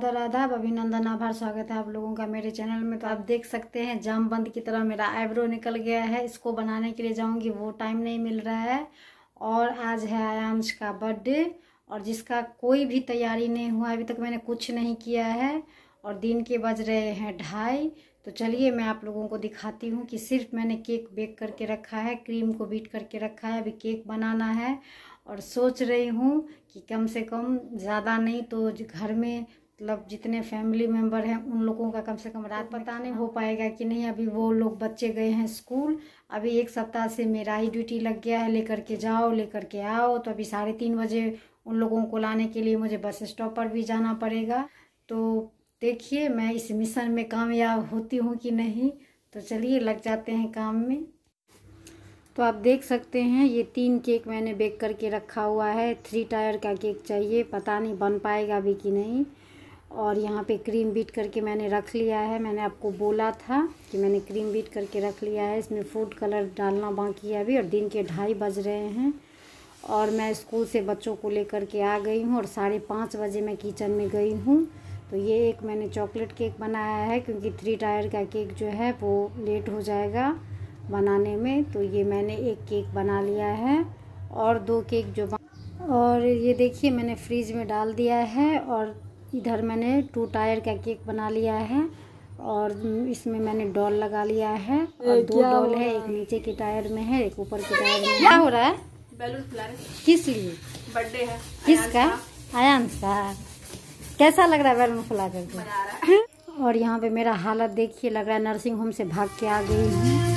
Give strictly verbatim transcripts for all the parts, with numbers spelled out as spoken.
आदर आदाब, अभिनंदन, आभार, स्वागत है आप लोगों का मेरे चैनल में। तो आप देख सकते हैं जामबंद की तरह मेरा आईब्रो निकल गया है। इसको बनाने के लिए जाऊंगी, वो टाइम नहीं मिल रहा है। और आज है आयांश का बर्थडे, और जिसका कोई भी तैयारी नहीं हुआ अभी तक, मैंने कुछ नहीं किया है। और दिन के बज रहे हैं ढाई। तो चलिए मैं आप लोगों को दिखाती हूँ कि सिर्फ मैंने केक बेक करके रखा है, क्रीम को बीट करके रखा है, अभी केक बनाना है। और सोच रही हूँ कि कम से कम ज़्यादा नहीं तो घर में मतलब जितने फैमिली मेम्बर हैं उन लोगों का कम से कम रात पता नहीं हो पाएगा कि नहीं। अभी वो लोग बच्चे गए हैं स्कूल, अभी एक सप्ताह से मेरा ही ड्यूटी लग गया है, लेकर के जाओ लेकर के आओ। तो अभी साढ़े तीन बजे उन लोगों को लाने के लिए मुझे बस स्टॉप पर भी जाना पड़ेगा। तो देखिए मैं इस मिशन में कामयाब होती हूँ कि नहीं। तो चलिए लग जाते हैं काम में। तो आप देख सकते हैं ये तीन केक मैंने बेक करके रखा हुआ है। थ्री टायर का केक चाहिए, पता नहीं बन पाएगा भी कि नहीं। और यहाँ पे क्रीम बीट करके मैंने रख लिया है। मैंने आपको बोला था कि मैंने क्रीम बीट करके रख लिया है। इसमें फूड कलर डालना बाकी है अभी, और दिन के ढाई बज रहे हैं। और मैं स्कूल से बच्चों को लेकर के आ गई हूँ, और साढ़े पाँच बजे मैं किचन में गई हूँ। तो ये एक मैंने चॉकलेट केक बनाया है, क्योंकि थ्री टायर का केक जो है वो लेट हो जाएगा बनाने में। तो ये मैंने एक केक बना लिया है, और दो केक जो और ये देखिए मैंने फ्रीज में डाल दिया है। और इधर मैंने टू टायर का केक बना लिया है, और इसमें मैंने डॉल लगा लिया है। और दो डॉल है, एक नीचे के टायर में है, एक ऊपर के टायर में। क्या हो रहा है? बैलून फुला रहे। किस लिए? बर्थडे है किसका? आयांश का। कैसा लग रहा है बैलून फुला करके? और यहाँ पे मेरा हालत देखिए, लग रहा है नर्सिंग होम से भाग के आ गई हूँ।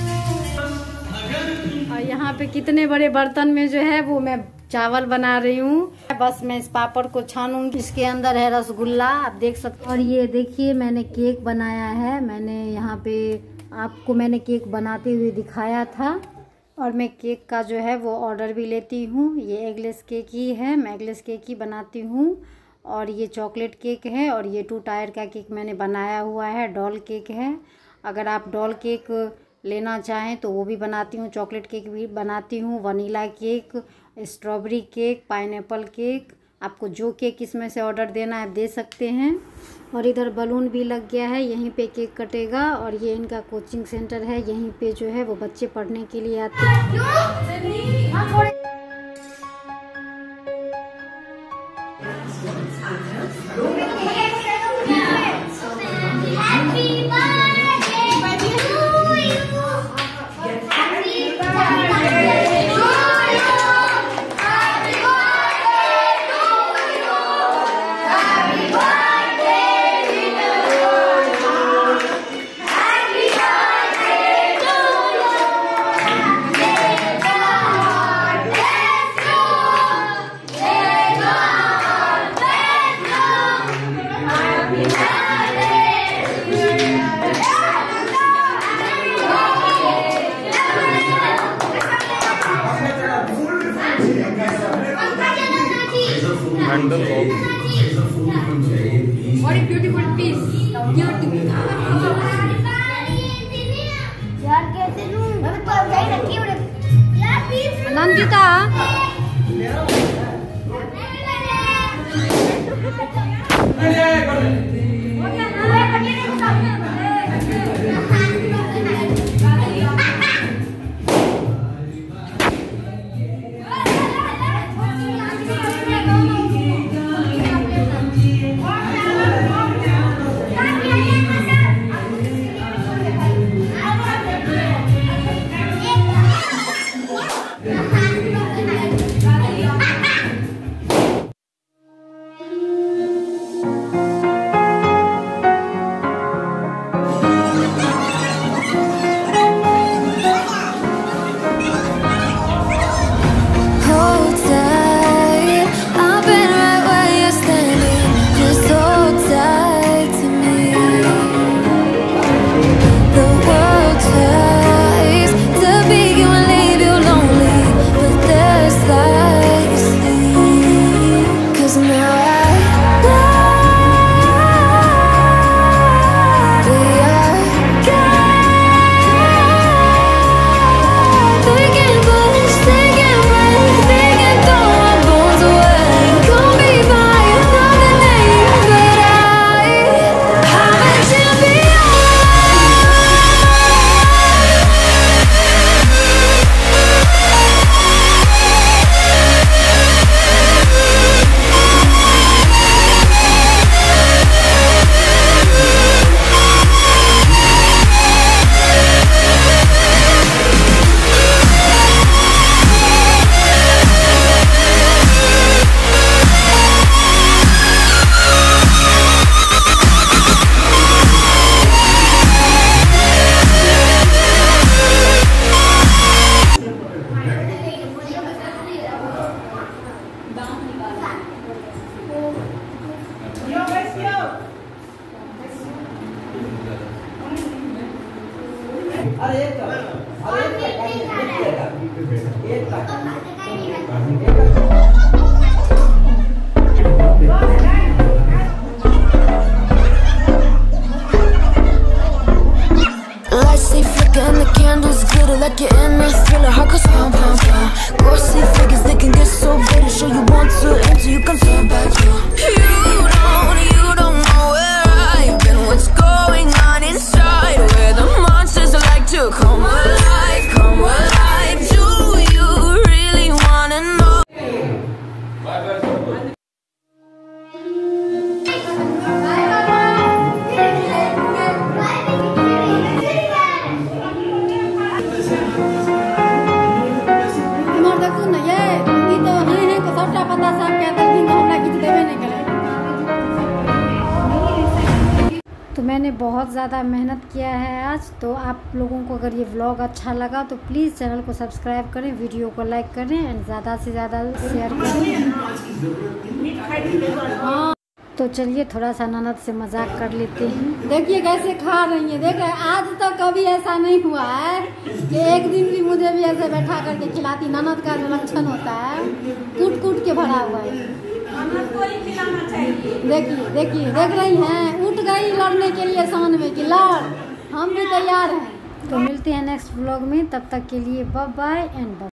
और यहाँ पे कितने बड़े बर्तन में जो है वो मैं चावल बना रही हूँ। बस मैं इस पापड़ को छानूंगी। इसके अंदर है रसगुल्ला, आप देख सकते। और ये देखिए मैंने केक बनाया है। मैंने यहाँ पे आपको मैंने केक बनाते हुए दिखाया था। और मैं केक का जो है वो ऑर्डर भी लेती हूँ। ये एगलेस केक ही है, मैं एगलेस केक ही बनाती हूँ। और ये चॉकलेट केक है, और ये टू टायर का केक मैंने बनाया हुआ है, डॉल केक है। अगर आप डॉल केक लेना चाहें तो वो भी बनाती हूँ, चॉकलेट केक भी बनाती हूँ, vanilla cake, strawberry cake, pineapple cake. आपको जो केक इसमें से ऑर्डर देना है आप दे सकते हैं। और इधर बलून भी लग गया है, यहीं पे केक कटेगा। और ये इनका कोचिंग सेंटर है, यहीं पे जो है वो बच्चे पढ़ने के लिए आते हैं। What a beautiful piece. Beautiful. यार कैसे लूं? मैं तो यही रखी हूं यार please. Nandita Lights stay flickering, the candles glitter like you're in a thriller. Heart goes pound, pound, pound. Ghostly figures, they can get so bitter. Sure you want to enter, you can turn back. You, you don't, you don't know where I've been. What's going on inside? Where the monsters like to come alive, come alive. Do you really wanna know? तो मैंने बहुत ज़्यादा मेहनत किया है आज। तो आप लोगों को अगर ये व्लॉग अच्छा लगा तो प्लीज़ चैनल को सब्सक्राइब करें, वीडियो को लाइक करें एंड ज़्यादा से ज़्यादा शेयर करें। हाँ, तो चलिए थोड़ा सा ननद से मजाक कर लेते हैं। देखिए कैसे खा रही है, देख रहे हैं। आज तक तो कभी ऐसा नहीं हुआ है कि एक दिन भी मुझे भी ऐसे बैठा करके खिलाती। ननद का लक्षण होता है कूट कूट के भरा हुआ है। देखिए देखिए देख रही हैं, उठ गई लड़ने के लिए सामने में कि लड़, हम भी तैयार हैं। तो मिलते हैं नेक्स्ट व्लॉग में, तब तक के लिए बाय बाय एंड बाय।